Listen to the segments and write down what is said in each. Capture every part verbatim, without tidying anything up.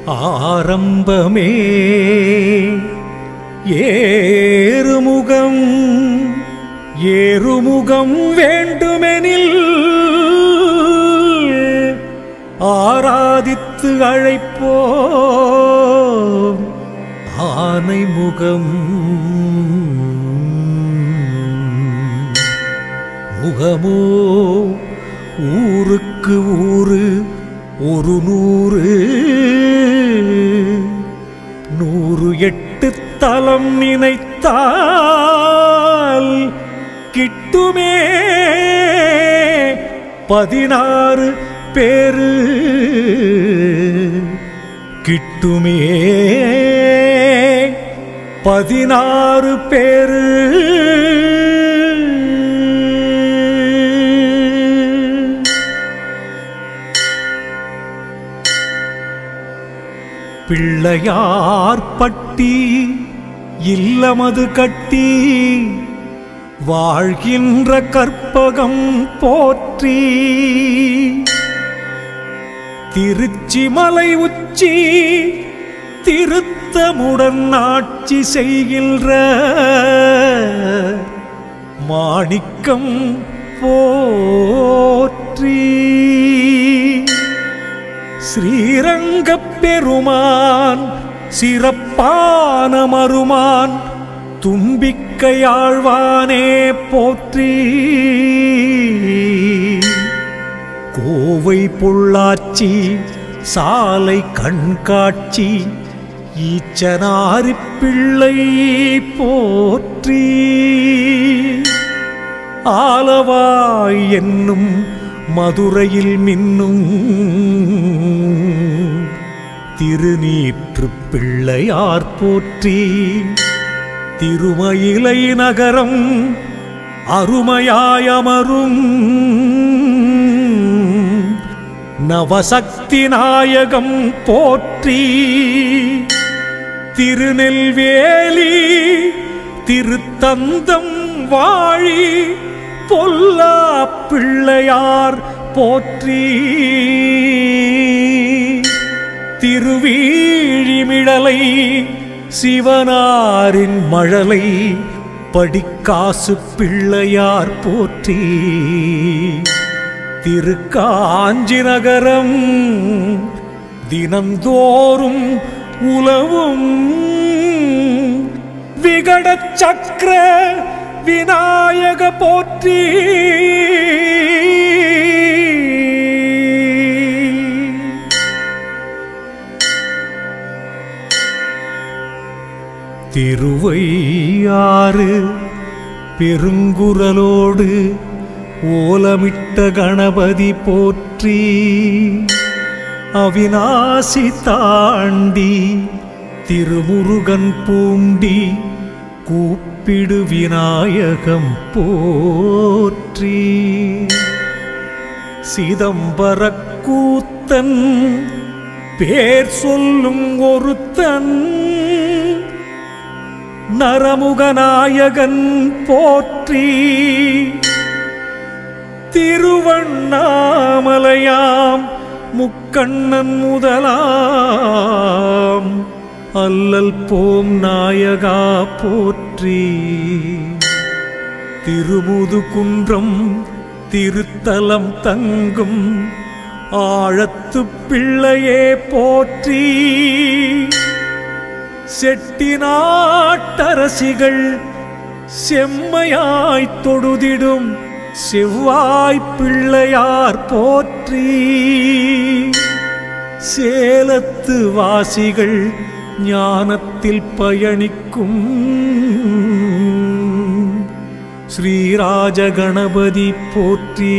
ஆரம்பமே ஏறுமுகம் ஏறுமுகம் வேண்டுமெனில் ஆராதித்து அழைப்போம் ஆனைமுகம். முகமோ ஊருக்கு ஊரு ஒரு நூறு நூறு எட்டு தலம் நினைத்தால் கிட்டுமே பதினாறு பேரு கிட்டுமே பதினாறு பேரு. பிள்ளையார் பட்டி இல்லமது கட்டி வாழ்கின்ற கற்பகம் போற்றி திருச்சி மலை உச்சி திருத்தமுடன் ஆட்சி செய்கின்ற மாணிக்கம் போற்றி ஸ்ரீரங்கப் பெருமான் சிறப்பான மருமான் தும்பிக்கையாழ்வானே போற்றி கோவை பொள்ளாச்சி சாலை கண்காட்சி ஈச்சனாரி பிள்ளை போற்றி ஆலவாய் என்னும் மதுரையில் மின்னும் திருநீற்று பிள்ளையார் போற்றி திருமயிலை நகரம் அருமையாயமரும் நவசக்தி நாயகம் போற்றி திருநெல்வேலி திருத்தந்தம் வாழி பொல்லா பிள்ளையார் போற்றி திருவீழிமிழலை சிவனாரின் மழலை படிக்காசு பிள்ளையார் போற்றி திருக்காஞ்சி நகரம் தினந்தோறும் உலவும் விகட சக்கர விநாயக போற்றி திருவையாறு பெருங்குரலோடு ஓலமிட்ட கணபதி போற்றி அவிநாசி தாண்டி திருமுருகன் பூண்டி கூப்பிடு விநாயகம் போற்றி சிதம்பரக் கூத்தன் பேர் சொல்லும் ஒருத்தன் நரமுகநாயகன் போற்றி திருவண்ணாமலையாம் முக்கண்ணன் முதலாம் அல்லல் போம் நாயகா போற்றி திருமுதுகுன்றம் திருத்தலம் தங்கும் ஆழத்து பிள்ளையே போற்றி செட்டி நாட்டரசிகள் செம்மையாய் தொழுதிடும் செவ்வாய் பிள்ளையார் போற்றி சேலத்து வாசிகள் ஞானத்தில் பயணிக்கும் ஸ்ரீராஜ கணபதி போற்றி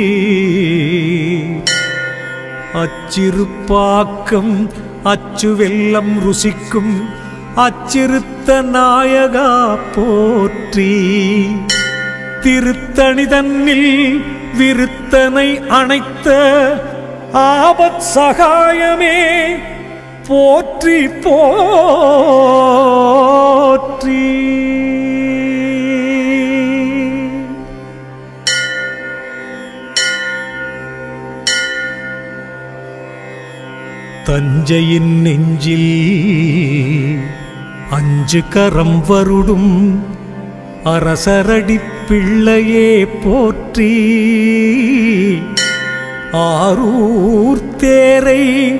அச்சிறுப்பாக்கம் அச்சு வெல்லம் ருசிக்கும் அச்சிறுத்த நாயகா போற்றி திருத்தணி தன்னில் விருத்தனை அணைத்த ஆபத் சகாயமே போற்றி போற்றி தஞ்சையின் நெஞ்சில் அஞ்சு கரம் வருடும் அரசரடி பிள்ளையே போற்றி. ஆரூர் தேரை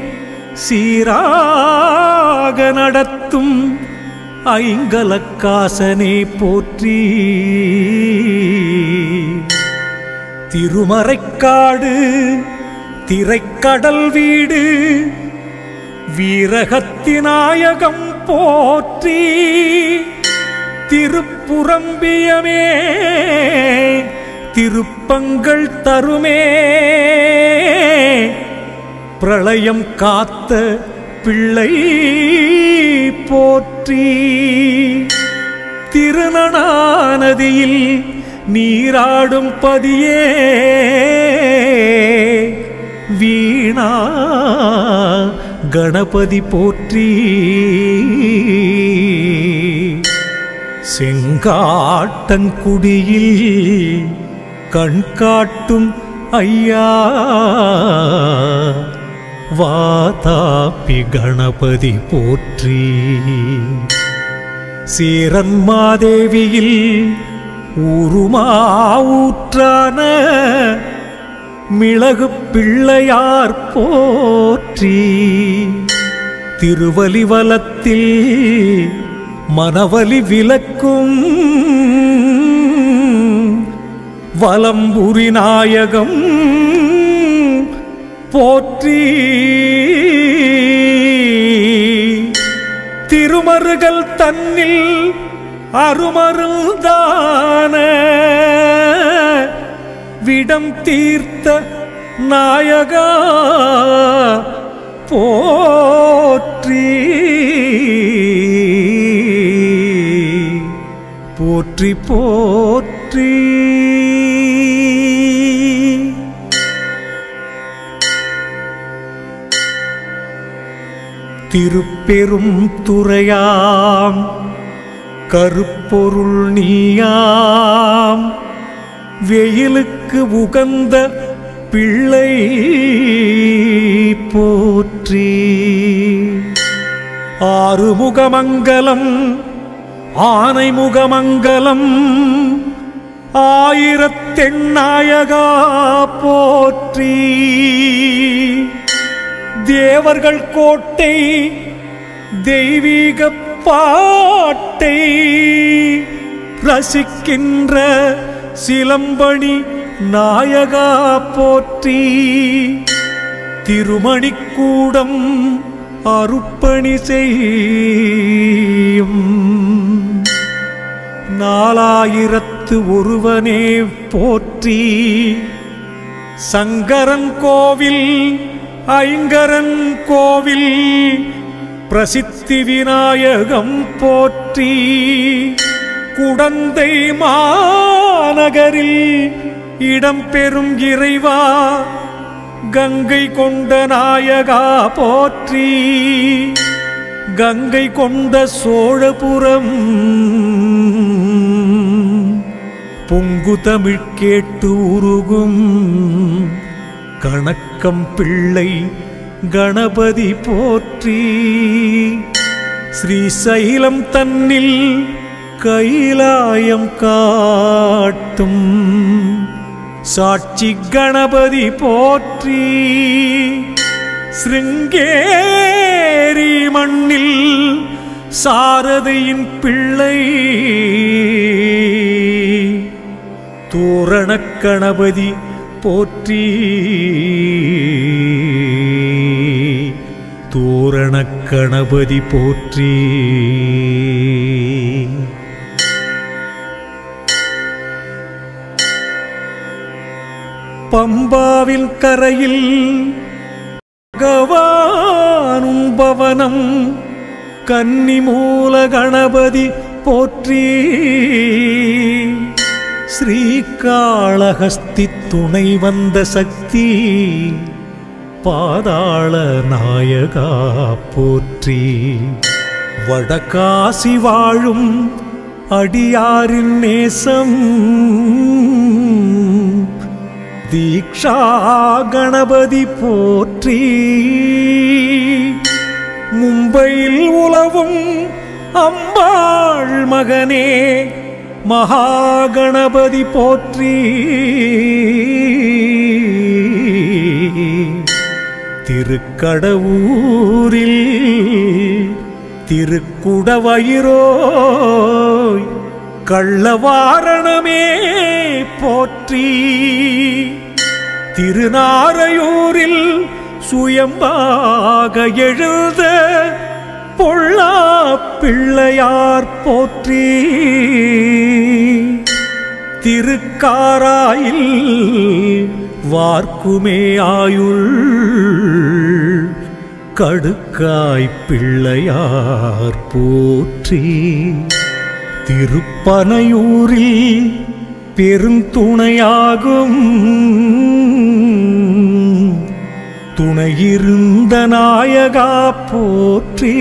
சீராக நடத்தும் ஐங்கலக்காசனே போற்றி. திருமறைக்காடு திரைக்கடல் வீடு வீரகத்திநாயகம் போற்றி. திருப்புரம்பியமே திருப்பங்கள் தருமே பிரளயம் காத்த பிள்ளை போற்றி. திருநனாநதியில் நீராடும் பதியே வீணா கணபதி போற்றி. செங்காட்டங்குடியில் கண்காட்டும் ஐயா வாதாபி கணபதி போற்றி. சேரன்மாதேவியில் ஊருமா ஊற்றான மிளகு பிள்ளையார் போற்றி. திருவலிவலத்தில் மனவலி விலக்கும் வலம்புரி நாயகம் போற்றி. திருமருகல் தன்னில் அருமருந்தான விடம் தீர்த்த நாயகா போற்றி. போற்றி போற்றி. திருப்பெரும் துறையாம் கருப்பொருள் நீயாம் வெயிலுக்கு உகந்த பிள்ளை போற்றி. ஆறுமுகமங்கலம் ஆனைமுகமங்கலம் ஆயிரத்தெண்ணாயகா போற்றி. தேவர்கள் கோட்டை தெய்வீக பாட்டை ரசிக்கின்ற சிலம்பணி நாயகா போற்றி. திருமணிக்கூடம் அருப்பணி செய்யும் நாலாயிரத்து ஒருவனே போற்றி. சங்கரன் கோவில் ஐங்கரன் கோவில் பிரசித்தி விநாயகம் போற்றி. குடந்தை மாநகரில் இடம்பெறும் இறைவா கங்கை கொண்ட நாயகா போற்றி. கங்கை கொண்ட சோழபுரம் பொங்கு தமிழ் கேட்டு உருகும் கணக்கம் பிள்ளை கணபதி போற்றி. ஸ்ரீசைலம் தன்னில் கைலாயம் காட்டும் சாட்சி கணபதி போற்றி. சிருங்கேரி மண்ணில் சாரதையின் பிள்ளை தோரணக் கணபதி போற்றி. தோரணக் கணபதி போற்றி. பம்பாவின் கரையில் பகவானும் பவனம் கன்னிமூல கணபதி போற்றி. ஸ்ரீகாளஹஸ்தி துணை வந்த சக்தி பாதாள நாயகா போற்றி. வடகாசி வாழும் அடியாரின் நேசம் தீக்ஷா கணபதி போற்றி. மும்பையில் உலவும் அம்பாள் மகனே மகாகணபதி போற்றி. திருக்கடவூரில் திருக்குடவயிரோய் கள்ளவாரணமே போற்றி. திருநாரையூரில் சுயம்பாக எழுத பொல்லா பிள்ளையார் போற்றி. திருக்காராயில் வார்க்குமே ஆயுள் கடுக்காய் பிள்ளையார் போற்றி. திருப்பனையூரில் பெருந்துணையாகும் துணையிருந்த நாயகா போற்றி.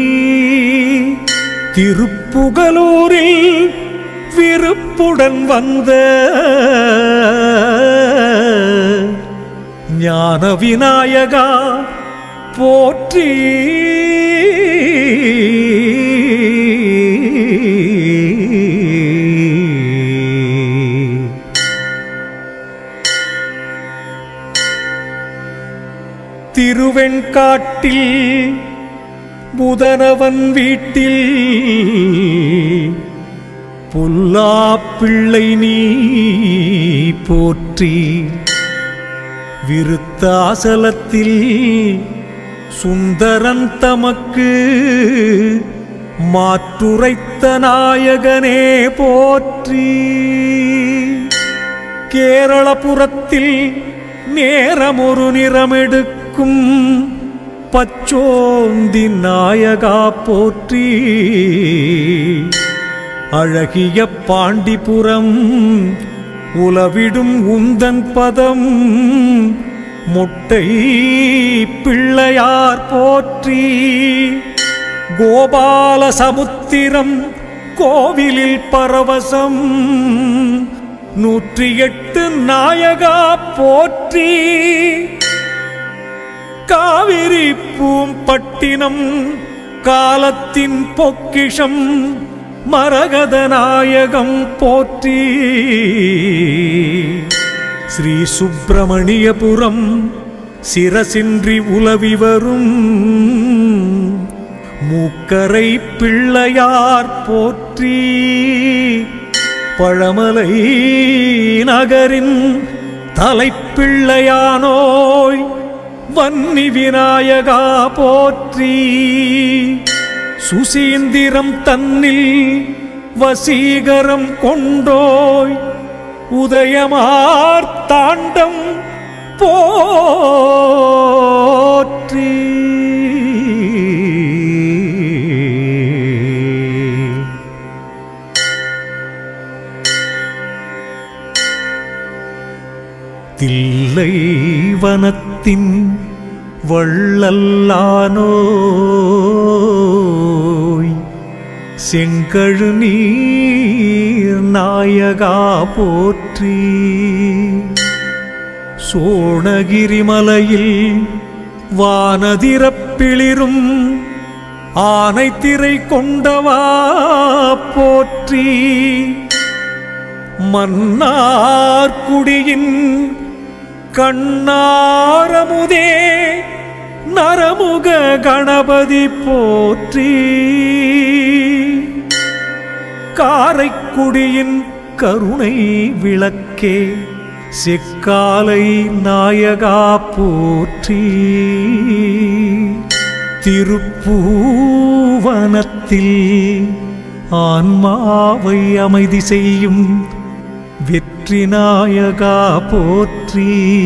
திருப்புகலூரில் விருப்புடன் வந்த ஞான விநாயகா போற்றி. திருவெண்காட்டில் புதனவன் வீட்டில் புல்லா பிள்ளை நீ போற்றி. விருத்தாசலத்தில் சுந்தரன் தமக்கு மாற்றுரைத்த நாயகனே போற்றி. கேரளபுரத்தில் நேரமொரு நிறமெடுக்கும் பச்சோந்தி நாயகா போற்றி. அழகிய பாண்டிபுரம் உலவிடும் உந்தன் பதம் மொட்டை பிள்ளையார் போற்றி. கோபால சமுத்திரம் கோவிலில் பரவசம் நூற்றி எட்டு நாயகா போற்றி. காவிரி பூம்பட்டினம் காலத்தின் பொக்கிஷம் மரகத நாயகம் போற்றி. ஸ்ரீ சுப்பிரமணியபுரம் சிரசின்றி உலவி வரும் மூக்கரை பிள்ளையார் போற்றி. பழமலை நகரின் தலைப்பிள்ளையானோய் வன்னி விநாயகா போற்றி. சுசீந்திரம் தன்னில் வசீகரம் கொண்டோய் உதயமார்த்தாண்டம் போற்றி. தில்லை வனத்தின் வள்ளல்லானோய் செங்கழு நீர் நாயகா போற்றி. சோணகிரி மலையில் வானதிரப்பிளிரும் ஆனை திரை கொண்டவா போற்றி. மன்னார்குடியின் கண்ணாரமுதே நரமுக கணபதி போற்றி. காரைக்குடியின் கருணை விளக்கே செக்காலை நாயகா போற்றி. திருப்பூவனத்தில் ஆன்மாவை அமைதி செய்யும் வெற்றி நாயகா போற்றி.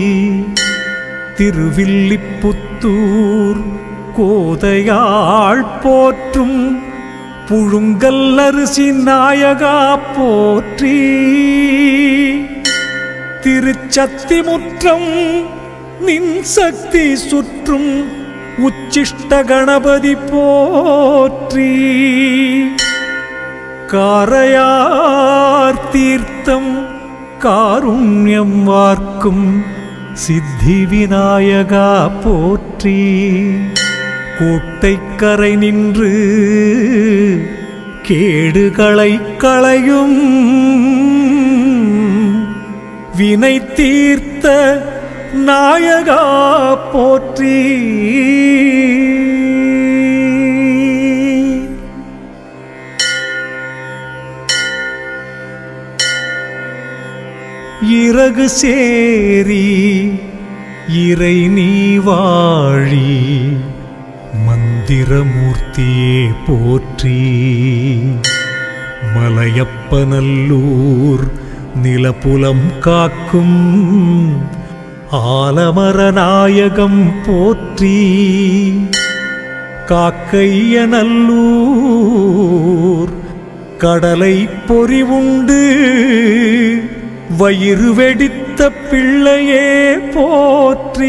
திருவில்லிபுத்தூர் கோதையாள் போற்றும் புழுங்கல் அரிசி நாயகா போற்றி. திருச்சத்திமுற்றம் நின் சக்தி சுற்றும் உச்சிஷ்ட கணபதி போற்றி. காரையார் தீர்த்தம் காருண்யம் வார்க்கும் சித்தி விநாயகா போற்றி. கோட்டைக்கரை நின்று கேடுகளை களையும் வினை தீர்த்த நாயகா போற்றி. இறகு சேரி இறை நீ வாழி மந்திரமூர்த்தியே போற்றி. மலையப்பநல்லூர் நிலப்புலம் காக்கும் ஆலமரநாயகம் போற்றி. காக்கையநல்லூர் கடலை பொறிவுண்டு வயிறு வெடித்த பிள்ளையே போற்றி.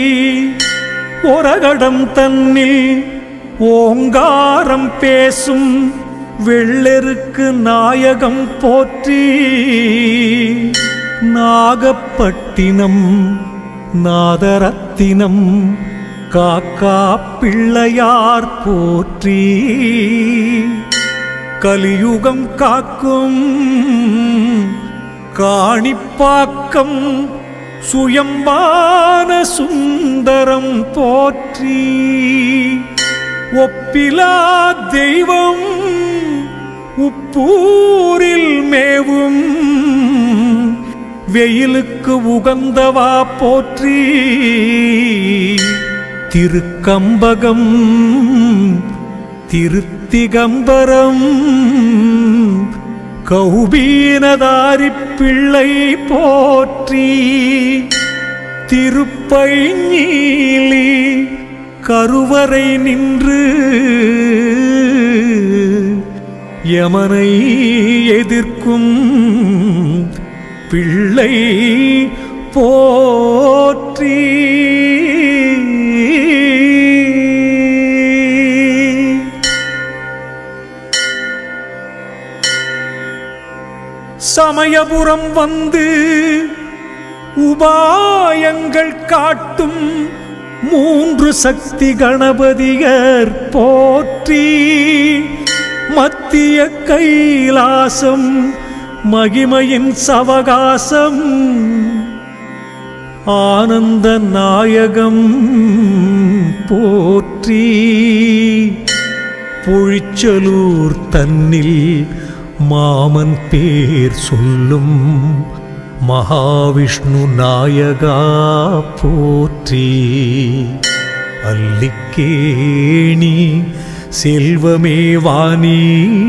ஒரகடம் தன்னில் ஓங்காரம் பேசும் வெள்ளெருக்கு நாயகம் போற்றி. நாகப்பட்டினம் நாதரத்தினம் காக்கா பிள்ளையார் போற்றி. கலியுகம் காக்கும் காணிப்பாக்கம் சுயம்பான சுந்தரம் போற்றி. ஒப்பிலா தெய்வம் உப்பூரில் மேவும் வெயிலுக்கு உகந்தவா போற்றி. திருக்கம்பகம் திருத்திகம்பரம் கௌபீனதாரி பிள்ளை போற்றி. திருப்பைஞீலி கருவறை நின்று யமனை எதிர்க்கும் பிள்ளை போற்றி. சமயபுரம் வந்து உபாயங்கள் காட்டும் மூன்று சக்தி கணபதியர் போற்றி. மத்திய கைலாசம் மகிமையின் சவகாசம் ஆனந்த நாயகம் போற்றி. பொழிச்சலூர் தன்னில் மாமன் பேர் சொல்லும் மகாவிஷ்ணு நாயகா போற்றி. அல்லிக்கேணி செல்வமே வாணி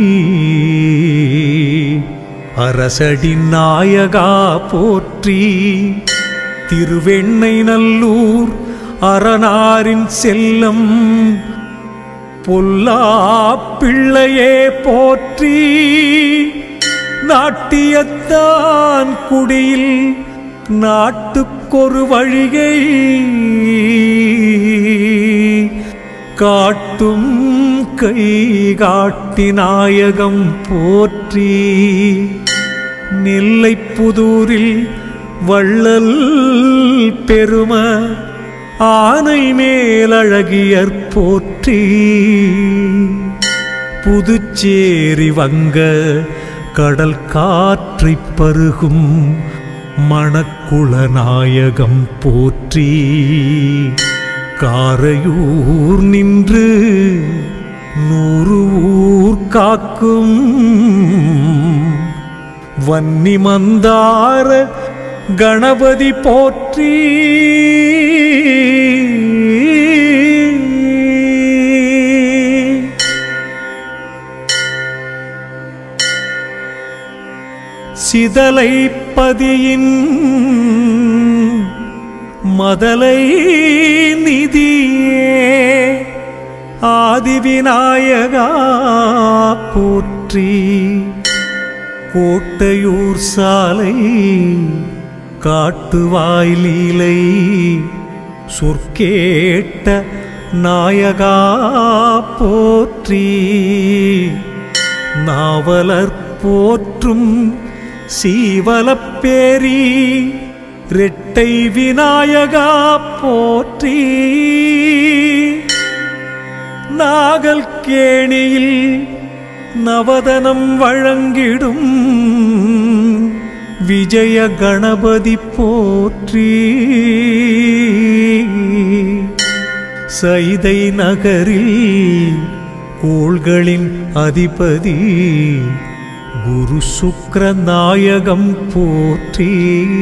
அரசடி நாயகா போற்றி. திருவெண்ணை நல்லூர் அரணாரின் செல்லம் பொல்லா பிள்ளையே போற்றி. நாட்டியத்தான் குடியில் நாட்டுக்கொரு வழியை காட்டும் கை காட்டி நாயகம் போற்றி. நெல்லைப்புதூரில் வள்ளல் பெரும ஆனை மேலழகியர் போற்றி. புதுச்சேரி வங்க கடல் காற்றை பருகும் மணக்குள நாயகம் போற்றி. காரையூர் நின்று நூறு ஊர் காக்கும் வன்னி மந்தார கணபதி போற்றி. சிதலை பதியின் மதலை நிதியே ஆதிவிநாயகா போற்றி. கோட்டையூர் சாலை காட்டுவாய் லீலை சொற்கேட்ட நாயகா போற்றி. நாவலர் போற்றும் சீவலப்பேரி ரெட்டை விநாயகா போற்றி. நாகல் கேணியில் நவதனம் வழங்கிடும் விஜய கணபதி போற்றி. சைதை நகரில் கோள்களின் அதிபதி குரு சுக்கிர நாயகம் போற்றி.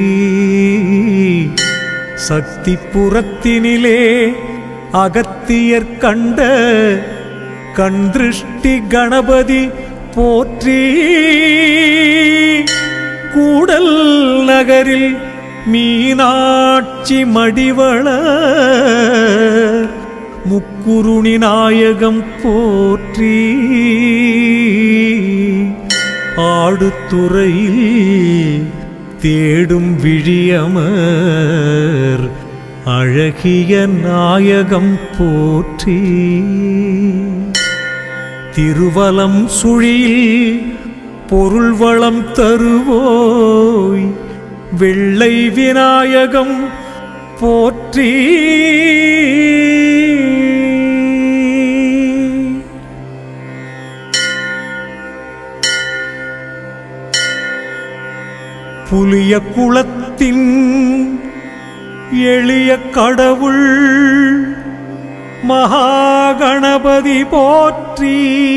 சக்தி புறத்தினிலே அகத்தியர் கண்ட கண் திருஷ்டி கணபதி போற்றி. கூடல் நகரில் மீனாட்சி மடிவள முக்குருணி நாயகம் போற்றி. ஆடுதுறையில் தேடும் விழியமர் அழகிய நாயகம் போற்றி. திருவலம் சுழியில் பொருள் வளம் தருவோய் வெள்ளை விநாயகம் போற்றி. புலிய குலத்தின் எளிய கடவுள் மகாகணபதி போற்றி.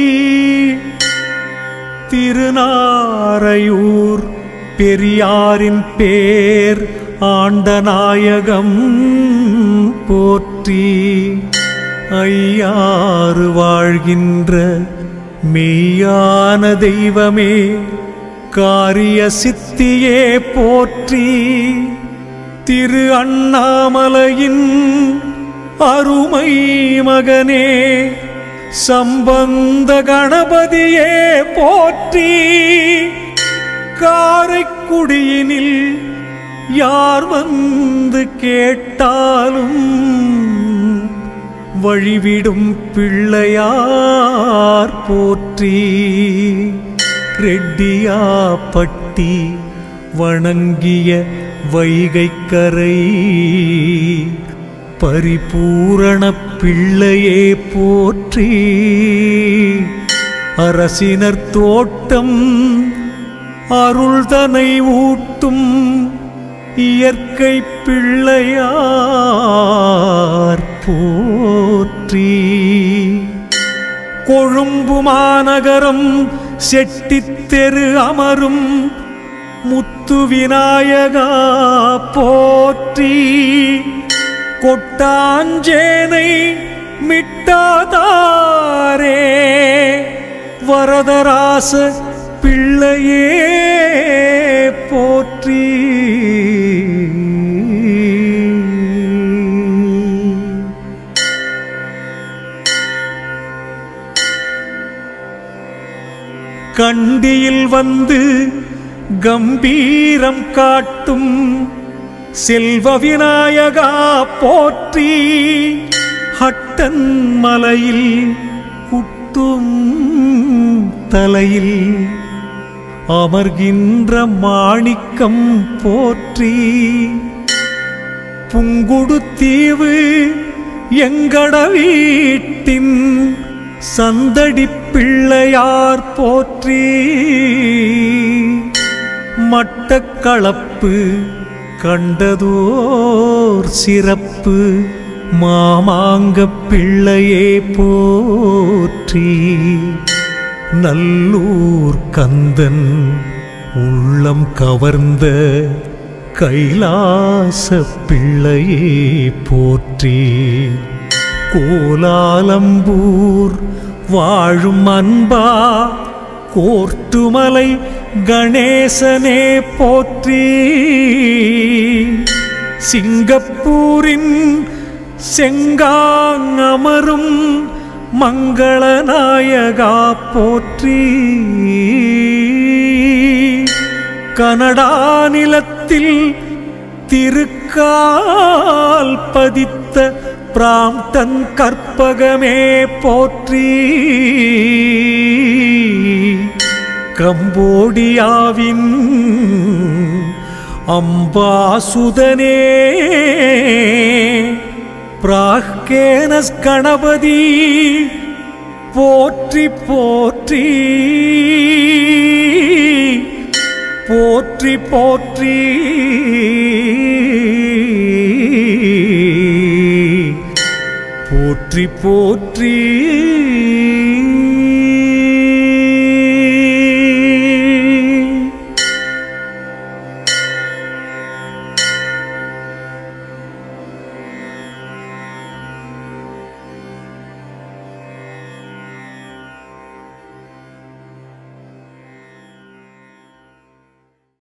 திருநாரையூர் பெரியாரின் பேர் ஆண்ட நாயகம் போற்றி. ஐயாறு வாழ்கின்ற மெய்யான தெய்வமே காரிய சித்தியே போற்றி. திரு அண்ணாமலையின் அருமை மகனே சம்பந்த கணபதியே போற்றி. காரைக்குடியினில் யார் வந்து கேட்டாலும் வழிவிடும் பிள்ளையார் போற்றி. ரெட்டியாப்பட்டி வணங்கிய வைகைக்கரை பரிபூரண பிள்ளையே போற்றி. அரசினர் தோட்டம் அருள்தனை ஊட்டும் இயற்கை பிள்ளையார் போற்றி. கொழும்பு மாநகரம் செட்டித்தெரு அமரும் முத்து விநாயகா போற்றி. கொட்டாஞ்சேனை மிட்டாதாரே வரதராச பிள்ளையே போற்றி. கண்டியில் வந்து கம்பீரம் காட்டும் செல்வ விநாயகா போற்றி. ஹட்டன் மலையில் குத்தும் தலையில் அமர்கின்ற மாணிக்கம் போற்றி. புங்குடுதீவு எங்கட வீட்டின் சந்தடி பிள்ளையார் போற்றி. மட்டக்களப்பு கண்டதோர் சிறப்பு மாமாங்க பிள்ளையே போற்றி. நல்லூர் கந்தன் உள்ளம் கவர்ந்த கைலாச பிள்ளையே போற்றி. கோலாலம்பூர் வாழும் அன்பா கோர்ட்டுமலை கணேசனே போற்றி. சிங்கப்பூரின் செங்காங்கமரும் மங்களநாயகா போற்றி. கனடா நிலத்தில் திருக்கால் பதித்த பிராம்டன் கற்பகமே போற்றி. கம்போடியாவின் அம்பாசுதனே பிராக்கேனஸ் கணபதி போற்றி போற்றி போற்றி போற்றி போற்றி போற்றி